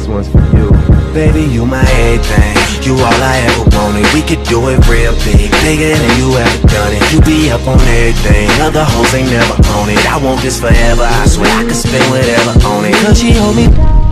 this one's for you. Baby, you my everything, you all I ever wanted. We could do it real big, bigger than you ever done it. You be up on everything, other hoes ain't never on it. I want this forever, I swear I could spend whatever on it. Cause she hold me